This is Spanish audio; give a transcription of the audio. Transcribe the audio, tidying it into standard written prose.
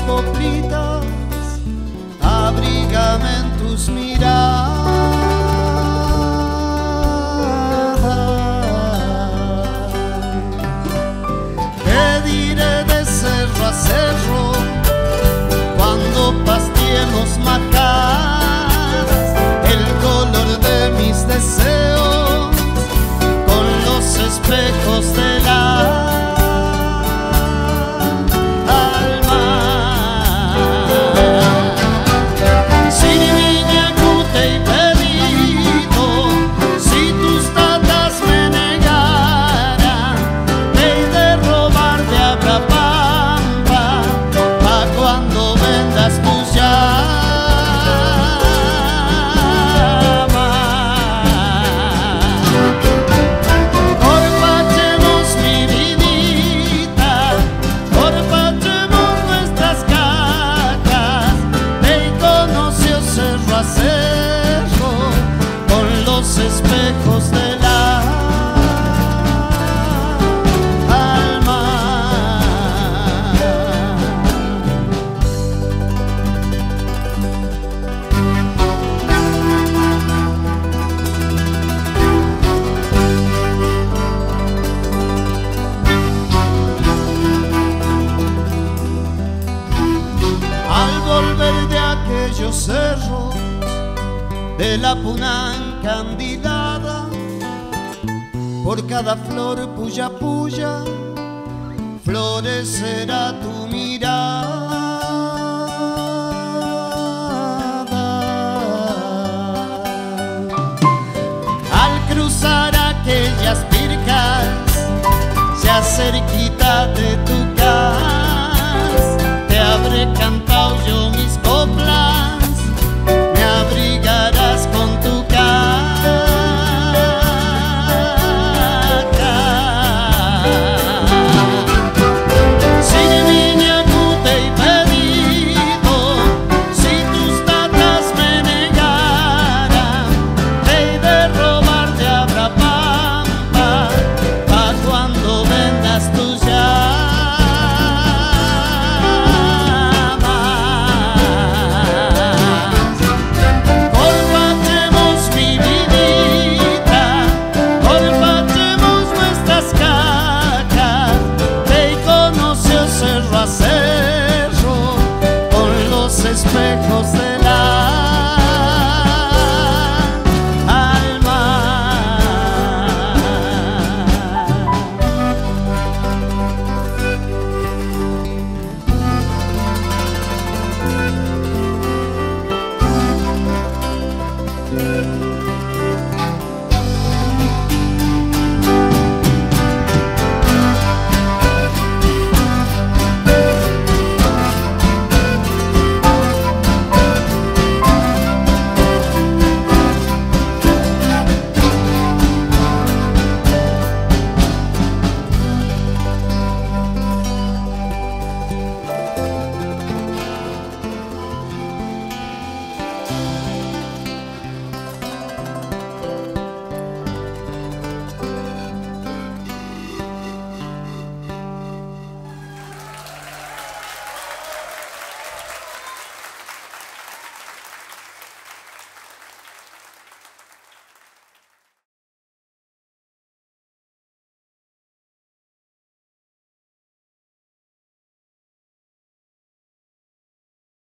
poplitas, abrígame en tus miradas. Te diré de cerro a cerro cuando pasteemos macadas, el color de mis deseos con los espejos de la espejos de la alma. Al volver de aquellos cerros de la Puna encandilada, por cada flor puya puya florecerá tu mirada. Al cruzar aquellas pircas, ya cerquita de tu casa, te habré cantado yo mis coplas, me abrigarás con tu cerro con los espejos de